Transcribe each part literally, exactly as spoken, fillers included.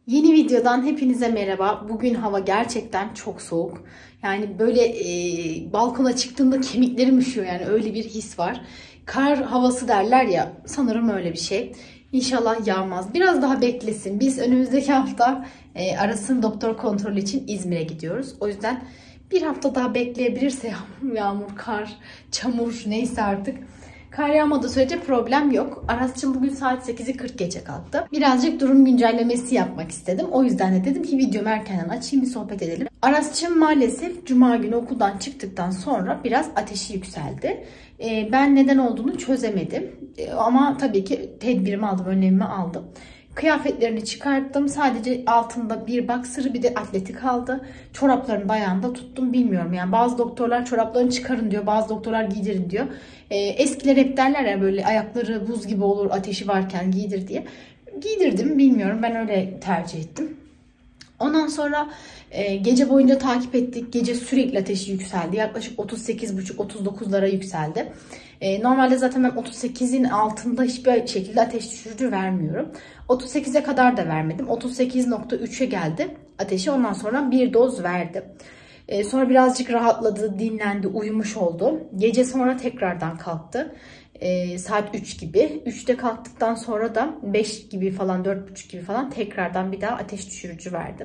Yeni videodan hepinize merhaba. Bugün hava gerçekten çok soğuk. Yani böyle e, balkona çıktığımda kemiklerim üşüyor, yani öyle bir his var. Kar havası derler ya, sanırım öyle bir şey. İnşallah yağmaz. Biraz daha beklesin. Biz önümüzdeki hafta e, Aras'ın doktor kontrolü için İzmir'e gidiyoruz. O yüzden bir hafta daha bekleyebilirse yağmur, yağmur, kar, çamur neyse artık. Kar yağmadığı sürece problem yok. Aras'cığım bugün saat sekizi kırk geçe kalktı. Birazcık durum güncellemesi yapmak istedim. O yüzden de dedim ki videomu erkenden açayım, bir sohbet edelim. Aras'cığım maalesef Cuma günü okuldan çıktıktan sonra biraz ateşi yükseldi. Ee, ben neden olduğunu çözemedim. Ee, ama tabii ki tedbirimi aldım, önlemimi aldım. Kıyafetlerini çıkarttım. Sadece altında bir boxer'ı bir de atleti kaldı. Çoraplarını da ayağında tuttum. Bilmiyorum yani, bazı doktorlar çoraplarını çıkarın diyor. Bazı doktorlar giydirin diyor. Ee, eskiler hep derler ya, böyle ayakları buz gibi olur ateşi varken giydir diye. Giydirdim, bilmiyorum, ben öyle tercih ettim. Ondan sonra e, gece boyunca takip ettik. Gece sürekli ateşi yükseldi. Yaklaşık otuz sekiz buçuk otuz dokuzlara yükseldi. E, normalde zaten ben otuz sekizin altında hiçbir şekilde ateş düşürücü vermiyorum. otuz sekize kadar da vermedim. otuz sekiz nokta üçe geldi ateşi. Ondan sonra bir doz verdim. E, sonra birazcık rahatladı, dinlendi, uyumuş oldu. Gece sonra tekrardan kalktı. E, saat üç gibi. üçte kalktıktan sonra da beş gibi falan, dört buçuk gibi falan tekrardan bir daha ateş düşürücü verdim.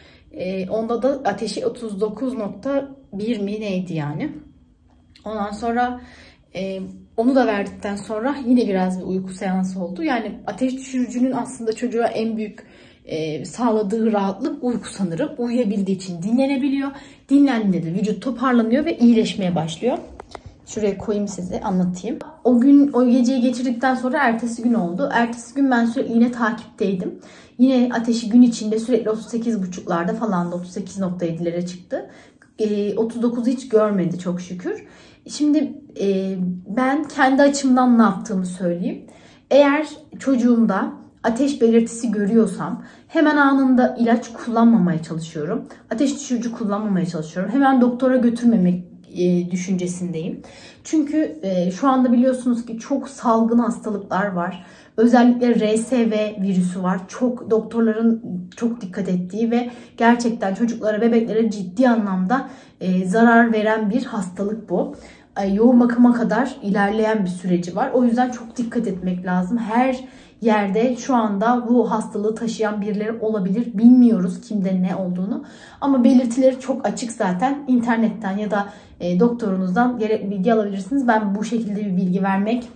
E, onda da ateşi otuz dokuz nokta bir mi neydi yani. Ondan sonra e, onu da verdikten sonra yine biraz bir uyku seansı oldu. Yani ateş düşürücünün aslında çocuğa en büyük e, sağladığı rahatlık uyku sanırım. Uyuyabildiği için dinlenebiliyor. Dinlendiğinde de vücut toparlanıyor ve iyileşmeye başlıyor. Şuraya koyayım, size anlatayım. O gün, o geceyi geçirdikten sonra ertesi gün oldu. Ertesi gün ben sürekli yine takipteydim. Yine ateşi gün içinde sürekli otuz sekiz buçuklarda falan da otuz sekiz nokta yedilere çıktı. E, otuz dokuzu hiç görmedi çok şükür. Şimdi e, ben kendi açımdan ne yaptığımı söyleyeyim. Eğer çocuğumda ateş belirtisi görüyorsam hemen anında ilaç kullanmamaya çalışıyorum. Ateş düşürücü kullanmamaya çalışıyorum. Hemen doktora götürmemek e, düşüncesindeyim. Çünkü e, şu anda biliyorsunuz ki çok salgın hastalıklar var. Özellikle R S V virüsü var. Çok doktorların çok dikkat ettiği ve gerçekten çocuklara, bebeklere ciddi anlamda e, zarar veren bir hastalık bu. E, yoğun bakıma kadar ilerleyen bir süreci var. O yüzden çok dikkat etmek lazım. Her yerde şu anda bu hastalığı taşıyan birileri olabilir. Bilmiyoruz kimde ne olduğunu. Ama belirtileri çok açık zaten. İnternetten ya da e, doktorunuzdan gerek bilgi alabilirsiniz. Ben bu şekilde bir bilgi vermek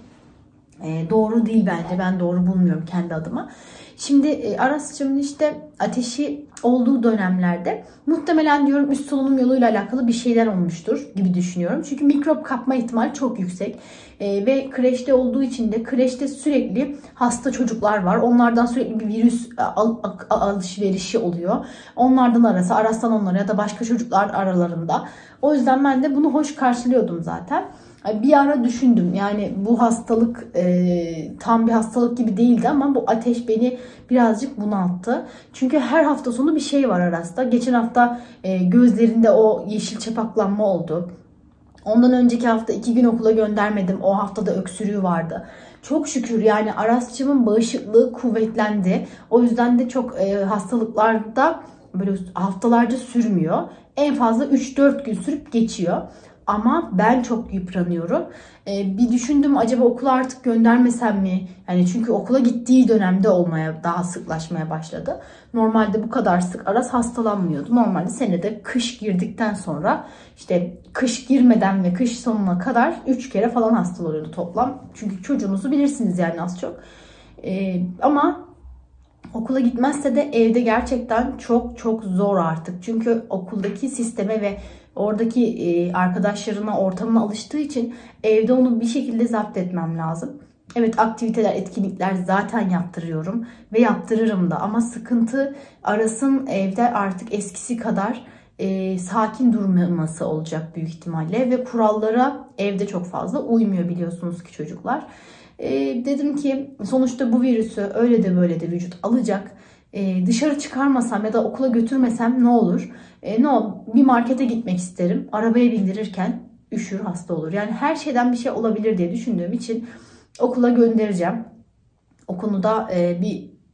e, doğru değil bence. Ben doğru bulmuyorum kendi adıma. Şimdi e, Aras'cığımın işte ateşi olduğu dönemlerde muhtemelen diyorum üst solunum yoluyla alakalı bir şeyler olmuştur gibi düşünüyorum. Çünkü mikrop kapma ihtimali çok yüksek. E, ve kreşte olduğu için de kreşte sürekli hasta çocuklar var. Onlardan sürekli bir virüs al, al, alışverişi oluyor. Onlardan arası, Aras'tan onlara ya da başka çocuklar aralarında. O yüzden ben de bunu hoş karşılıyordum zaten. Bir ara düşündüm, yani bu hastalık e, tam bir hastalık gibi değildi ama bu ateş beni birazcık bunalttı. Çünkü her hafta sonu bir şey var Aras'ta. Geçen hafta e, gözlerinde o yeşil çapaklanma oldu. Ondan önceki hafta iki gün okula göndermedim. O haftada öksürüğü vardı. Çok şükür yani Aras'cığımın bağışıklığı kuvvetlendi. O yüzden de çok e, hastalıklarda böyle haftalarca sürmüyor. En fazla üç dört gün sürüp geçiyor. Ama ben çok yıpranıyorum. Ee, bir düşündüm, acaba okula artık göndermesem mi? Yani çünkü okula gittiği dönemde olmaya, daha sıklaşmaya başladı. Normalde bu kadar sık Aras hastalanmıyordu. Normalde senede kış girdikten sonra, işte kış girmeden ve kış sonuna kadar üç kere falan hastalanıyordu toplam. Çünkü çocuğunuzu bilirsiniz yani az çok. Ee, ama okula gitmezse de evde gerçekten çok çok zor artık. Çünkü okuldaki sisteme ve oradaki e, arkadaşlarına, ortamına alıştığı için evde onu bir şekilde zapt etmem lazım. Evet, aktiviteler, etkinlikler zaten yaptırıyorum ve yaptırırım da, ama sıkıntı Aras'ın evde artık eskisi kadar e, sakin durmaması olacak büyük ihtimalle ve kurallara evde çok fazla uymuyor biliyorsunuz ki çocuklar. E, dedim ki sonuçta bu virüsü öyle de böyle de vücut alacak. Ee, dışarı çıkarmasam ya da okula götürmesem ne olur? Ee, ne olur? Bir markete gitmek isterim. Arabaya bindirirken üşür, hasta olur. Yani her şeyden bir şey olabilir diye düşündüğüm için okula göndereceğim. O konuda e, bir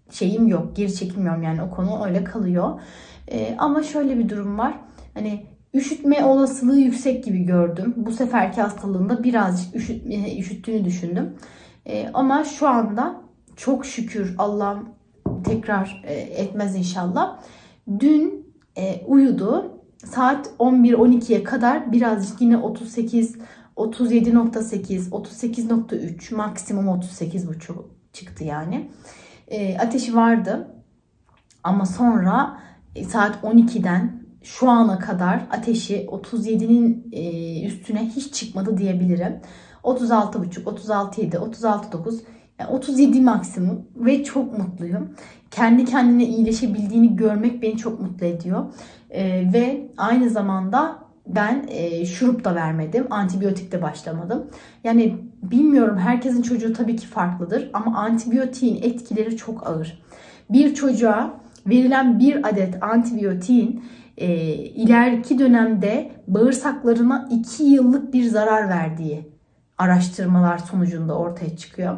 şeyim yok. Geri çekilmiyorum yani, o konu öyle kalıyor. Ee, ama şöyle bir durum var. Hani üşütme olasılığı yüksek gibi gördüm. Bu seferki hastalığında birazcık üşüt, üşüttüğünü düşündüm. Ee, ama şu anda çok şükür, Allah'ım tekrar e, etmez inşallah. Dün e, uyudu. Saat on bir on ikiye kadar birazcık yine otuz sekiz, otuz yedi nokta sekiz, otuz sekiz nokta üç, maksimum otuz sekiz buçuk çıktı yani. E, ateşi vardı. Ama sonra e, saat on ikiden şu ana kadar ateşi otuz yedinin e, üstüne hiç çıkmadı diyebilirim. otuz altı buçuk, otuz altı yedi, otuz altı dokuz, yani otuz yedi maksimum ve çok mutluyum. Kendi kendine iyileşebildiğini görmek beni çok mutlu ediyor. Ee, ve aynı zamanda ben e, şurup da vermedim, antibiyotik de başlamadım. Yani bilmiyorum, herkesin çocuğu tabii ki farklıdır ama antibiyotiğin etkileri çok ağır. Bir çocuğa verilen bir adet antibiyotiğin e, ileriki dönemde bağırsaklarına iki yıllık bir zarar verdiği araştırmalar sonucunda ortaya çıkıyor.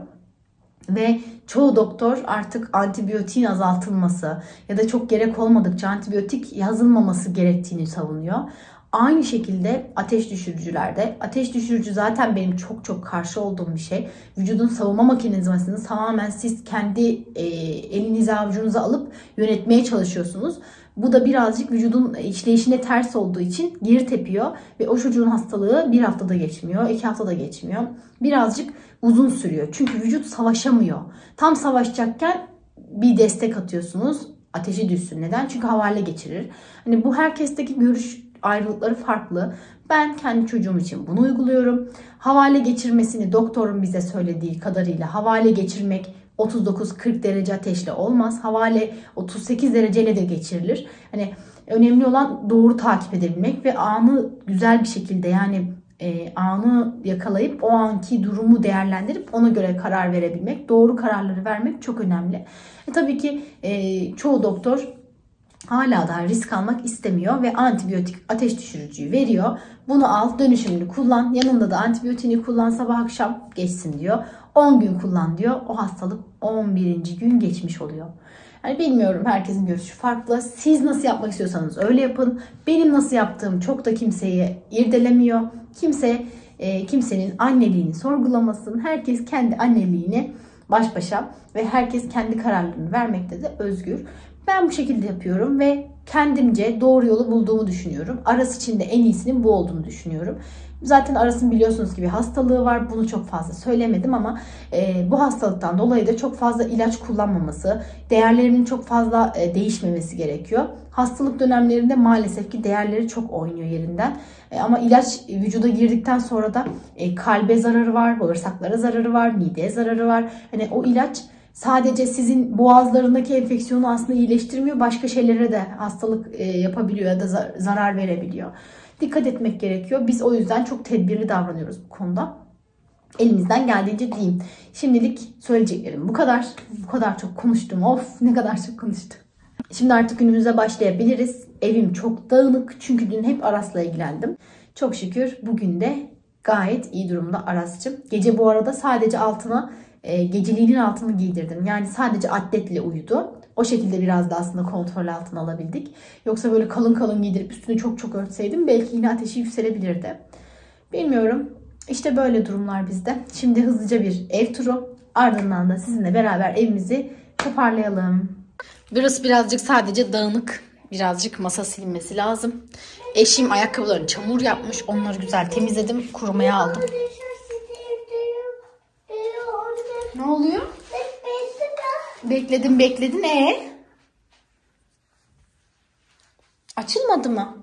Ve çoğu doktor artık antibiyotiğin azaltılması ya da çok gerek olmadıkça antibiyotik yazılmaması gerektiğini savunuyor. Aynı şekilde ateş düşürücülerde. Ateş düşürücü zaten benim çok çok karşı olduğum bir şey. Vücudun savunma mekanizmasını tamamen siz kendi e, elinize avucunuza alıp yönetmeye çalışıyorsunuz. Bu da birazcık vücudun işleyişine ters olduğu için geri tepiyor ve o çocuğun hastalığı bir haftada geçmiyor, iki haftada geçmiyor. Birazcık uzun sürüyor. Çünkü vücut savaşamıyor. Tam savaşacakken bir destek atıyorsunuz, ateşi düşsün. Neden? Çünkü havale geçirir. Hani bu herkesteki görüş ayrılıkları farklı. Ben kendi çocuğum için bunu uyguluyorum. Havale geçirmesini doktorun bize söylediği kadarıyla havale geçirmek otuz dokuz kırk derece ateşle olmaz. Havale otuz sekiz dereceyle de geçirilir. Hani önemli olan doğru takip edebilmek ve anı güzel bir şekilde, yani e, anı yakalayıp o anki durumu değerlendirip ona göre karar verebilmek, doğru kararları vermek çok önemli. E, tabii ki e, çoğu doktor hala daha risk almak istemiyor ve antibiyotik ateş düşürücüyü veriyor. Bunu al, dönüşümünü kullan, yanında da antibiyotiğini kullan, sabah akşam geçsin diyor. on gün kullan diyor. O hastalık on birinci gün geçmiş oluyor. Yani bilmiyorum, herkesin görüşü farklı. Siz nasıl yapmak istiyorsanız öyle yapın. Benim nasıl yaptığım çok da kimseyi irdelemiyor. Kimse e, kimsenin anneliğini sorgulamasın. Herkes kendi anneliğini baş başa ve herkes kendi kararlarını vermekte de özgür. Ben bu şekilde yapıyorum ve kendimce doğru yolu bulduğumu düşünüyorum. Aras için de en iyisinin bu olduğunu düşünüyorum. Zaten Aras'ın biliyorsunuz ki bir hastalığı var. Bunu çok fazla söylemedim ama e, bu hastalıktan dolayı da çok fazla ilaç kullanmaması, değerlerinin çok fazla e, değişmemesi gerekiyor. Hastalık dönemlerinde maalesef ki değerleri çok oynuyor yerinden. E, ama ilaç vücuda girdikten sonra da e, kalbe zararı var, bağırsaklara zararı var, mideye zararı var. Hani o ilaç sadece sizin boğazlarındaki enfeksiyonu aslında iyileştirmiyor, başka şeylere de hastalık e, yapabiliyor ya da zarar verebiliyor. Dikkat etmek gerekiyor. Biz o yüzden çok tedbirli davranıyoruz bu konuda. Elimizden geldiğince diyeyim. Şimdilik söyleyeceklerim bu kadar. Bu kadar çok konuştum. Of, ne kadar çok konuştum. Şimdi artık günümüze başlayabiliriz. Evim çok dağınık çünkü dün hep Aras'la ilgilendim. Çok şükür bugün de gayet iyi durumda Aras'cığım. Gece bu arada sadece altına e, geceliğinin altını giydirdim. Yani sadece atletle uyudu. O şekilde biraz da aslında kontrol altına alabildik. Yoksa böyle kalın kalın giydirip üstünü çok çok örtseydim belki yine ateşi yükselebilirdi. Bilmiyorum. İşte böyle durumlar bizde. Şimdi hızlıca bir ev turu. Ardından da sizinle beraber evimizi toparlayalım. Burası birazcık sadece dağınık. Birazcık masa silinmesi lazım. Eşim ayakkabılarını çamur yapmış. Onları güzel temizledim. Kurumaya aldım. Ne oluyor? Bekledim bekledin. Ee? Açılmadı mı?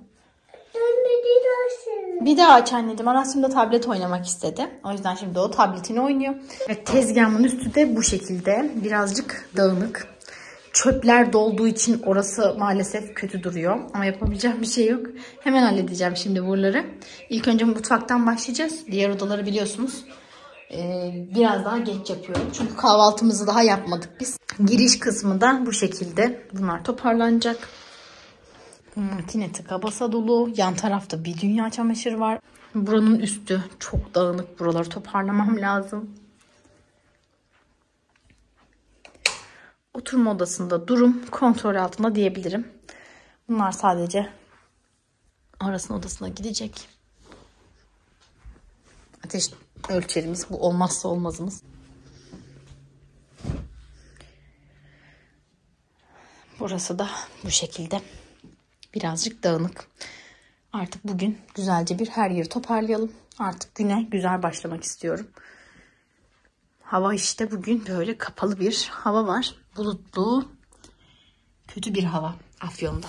Bir daha aç anneciğim. Aras şimdi tablet oynamak istedi. O yüzden şimdi o tabletini oynuyor. Ve tezgahımın üstü de bu şekilde. Birazcık dağınık. Çöpler dolduğu için orası maalesef kötü duruyor. Ama yapabileceğim bir şey yok. Hemen halledeceğim şimdi buraları. İlk önce mutfaktan başlayacağız. Diğer odaları biliyorsunuz. Ee, biraz daha geç yapıyorum. Çünkü kahvaltımızı daha yapmadık biz. Giriş kısmı da bu şekilde. Bunlar toparlanacak. Makine tıka basa dolu. Yan tarafta bir dünya çamaşır var. Buranın üstü çok dağınık. Buraları toparlamam lazım. oturma odasında durum kontrol altında diyebilirim. Bunlar sadece Aras'ın odasına gidecek. Ateş ölçerimiz, bu olmazsa olmazımız. Burası da bu şekilde birazcık dağınık. Artık bugün güzelce bir her yeri toparlayalım. Artık güne güzel başlamak istiyorum. Hava işte bugün böyle kapalı bir hava var. Bulutlu, kötü bir hava Afyon'da.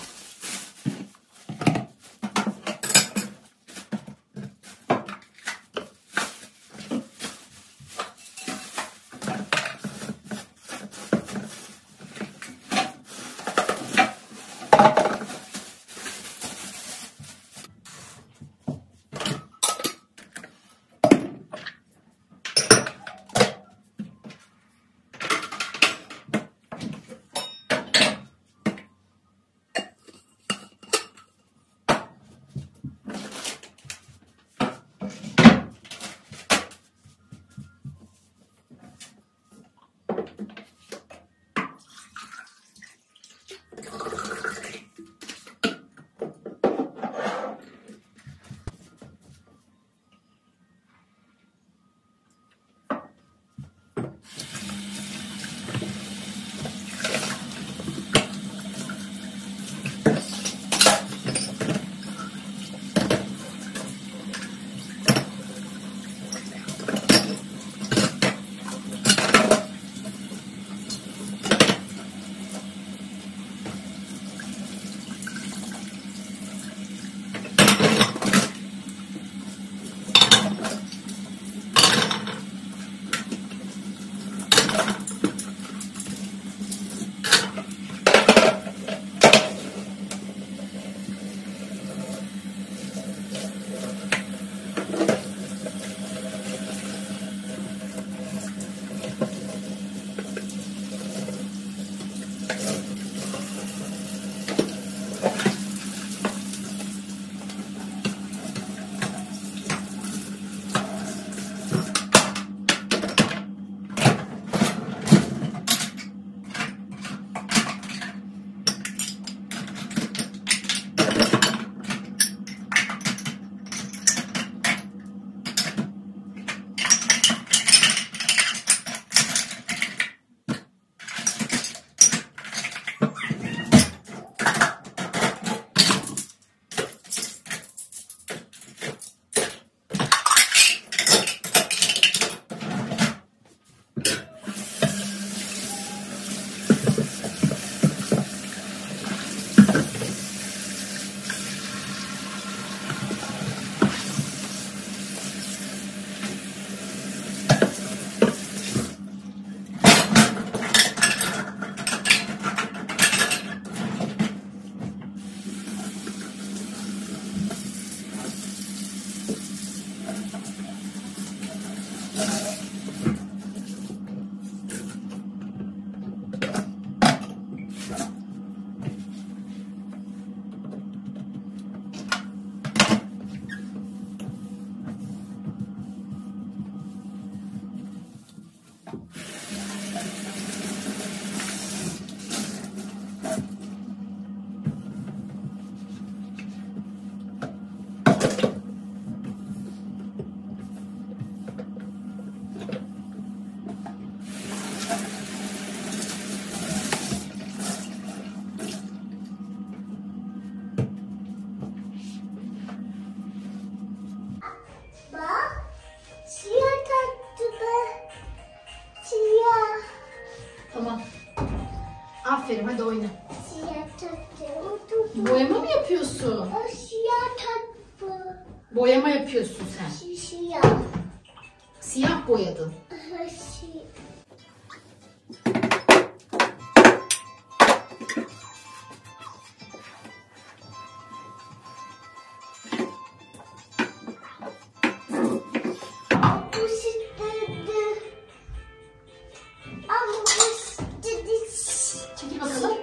Aferin, hadi oyna. Boyama mı yapıyorsun? Boyama yapıyorsun sen. Siyah. Siyah boyadın. Çekil bakalım.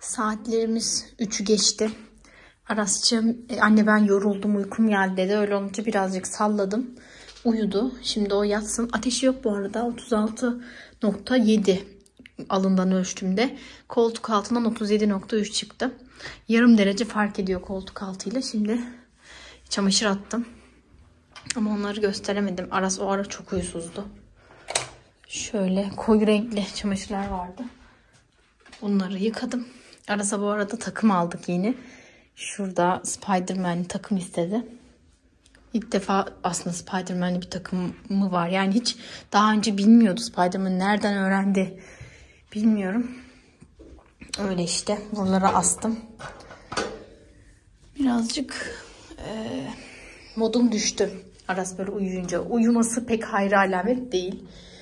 Saatlerimiz üçü geçti. Aras'cığım anne ben yoruldum, uykum geldi dedi. Öyle olunca birazcık salladım. Uyudu. Şimdi o yatsın. Ateşi yok bu arada. otuz altı nokta yedi alından ölçtüğümde. Koltuk altından otuz yedi nokta üç çıktı. Yarım derece fark ediyor koltuk altıyla. Şimdi çamaşır attım. Ama onları gösteremedim. Aras o ara çok huysuzdu. Şöyle koyu renkli çamaşırlar vardı. Bunları yıkadım. Aras'a bu arada takım aldık yeni. Şurada Spider-Man'li takım istedi. İlk defa aslında Spider-Man'li bir takımı var. Yani hiç daha önce bilmiyordu Spider-Man. Nereden öğrendi bilmiyorum. Öyle işte. Buralara astım. Birazcık e, modum düştü. Aras böyle uyuyunca. Uyuması pek hayra alamet değil.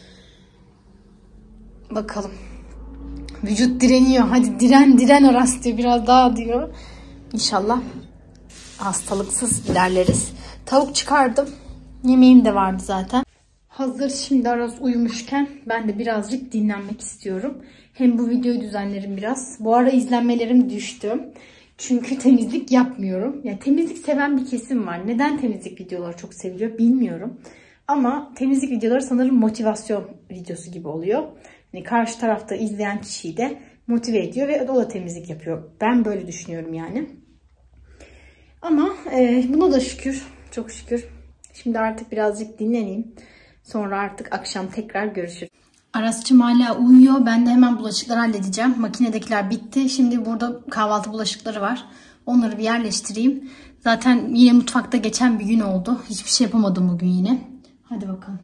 Bakalım. Vücut direniyor. Hadi diren diren Aras diyor. Biraz daha diyor. İnşallah hastalıksız ilerleriz. Tavuk çıkardım. Yemeğim de vardı zaten. Hazır şimdi Aras uyumuşken ben de birazcık dinlenmek istiyorum. Hem bu videoyu düzenlerim biraz. Bu ara izlenmelerim düştü. Çünkü temizlik yapmıyorum. Yani temizlik seven bir kesim var. Neden temizlik videoları çok seviliyor bilmiyorum. Ama temizlik videoları sanırım motivasyon videosu gibi oluyor. Yani karşı tarafta izleyen kişiyi de motive ediyor ve o da temizlik yapıyor. Ben böyle düşünüyorum yani. Ama e, buna da şükür. Çok şükür. Şimdi artık birazcık dinleneyim. Sonra artık akşam tekrar görüşürüz. Aras'cığım hala uyuyor. Ben de hemen bulaşıkları halledeceğim. Makinedekiler bitti. Şimdi burada kahvaltı bulaşıkları var. Onları bir yerleştireyim. Zaten yine mutfakta geçen bir gün oldu. Hiçbir şey yapamadım bugün yine. Hadi bakalım.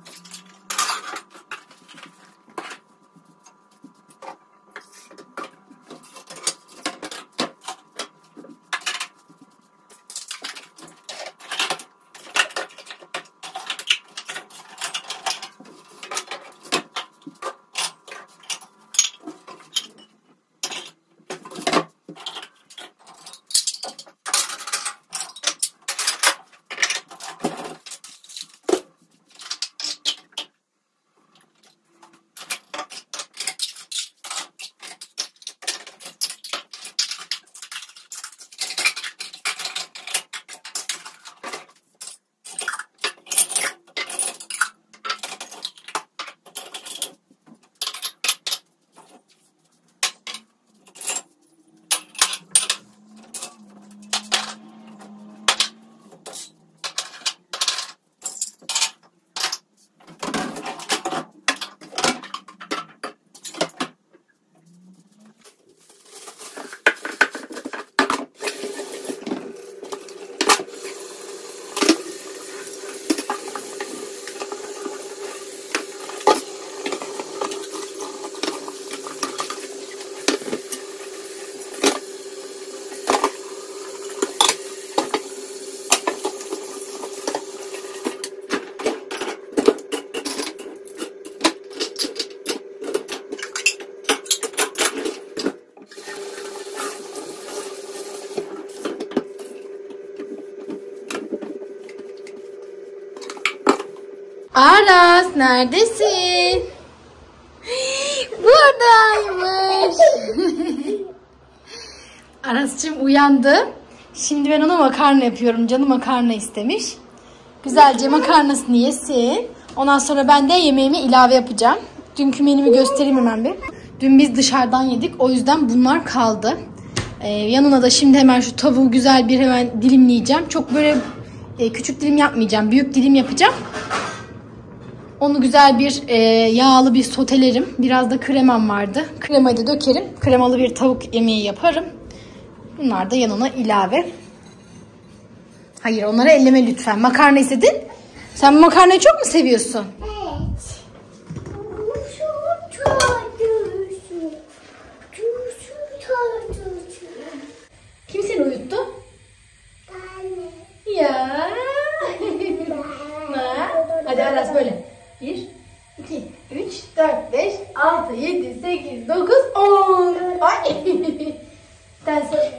Aras neredesin? Buradaymış. Aras'cığım uyandı. Şimdi ben ona makarna yapıyorum. Canı makarna istemiş. Güzelce makarnasını yesin. Ondan sonra ben de yemeğimi ilave yapacağım. Dünkü menümü göstereyim hemen bir. Dün biz dışarıdan yedik. O yüzden bunlar kaldı. Ee, yanına da şimdi hemen şu tavuğu güzel bir hemen dilimleyeceğim. Çok böyle e, küçük dilim yapmayacağım. Büyük dilim yapacağım. Onu güzel bir e, yağlı bir sotelerim. Biraz da kremam vardı. Kremayı da dökerim. Kremalı bir tavuk yemeği yaparım. Bunlar da yanına ilave. Hayır, onları elleme lütfen. Makarna istedin. Sen makarnayı çok mu seviyorsun? Evet. Kim seni uyuttu? Anne. Ya. Hadi Aras böyle. bir, iki, üç, dört, beş, altı, yedi, sekiz, dokuz, on. Ay. Sen sonra...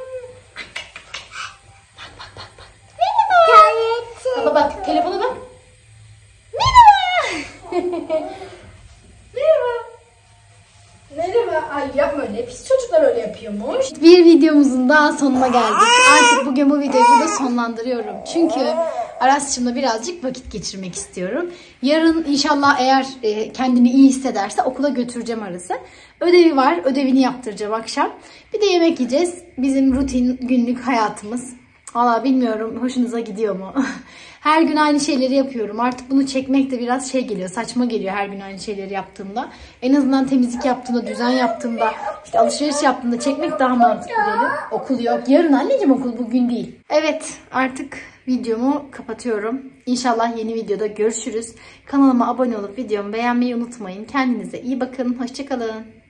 Bak bak bak bak. Merhaba. Baba bak, telefona bak. Merhaba. Merhaba. Merhaba. Ay yapma öyle. Pis çocuklar öyle yapıyor. yapıyormuş. Bir videomuzun daha sonuna geldik. Artık bugün bu videoyu burada sonlandırıyorum. Çünkü Aras'cığımla birazcık vakit geçirmek istiyorum. Yarın inşallah eğer kendini iyi hissederse okula götüreceğim Aras'ı. Ödevi var. Ödevini yaptıracağım akşam. Bir de yemek yiyeceğiz. Bizim rutin günlük hayatımız. Valla bilmiyorum hoşunuza gidiyor mu? Her gün aynı şeyleri yapıyorum. Artık bunu çekmek de biraz şey geliyor. Saçma geliyor her gün aynı şeyleri yaptığımda. En azından temizlik yaptığımda, düzen yaptığımda, işte alışveriş yaptığımda çekmek daha mantıklı geliyor. Okul yok. Yarın anneciğim okul, bugün değil. Evet, artık videomu kapatıyorum. İnşallah yeni videoda görüşürüz. Kanalıma abone olup videomu beğenmeyi unutmayın. Kendinize iyi bakın. Hoşça kalın.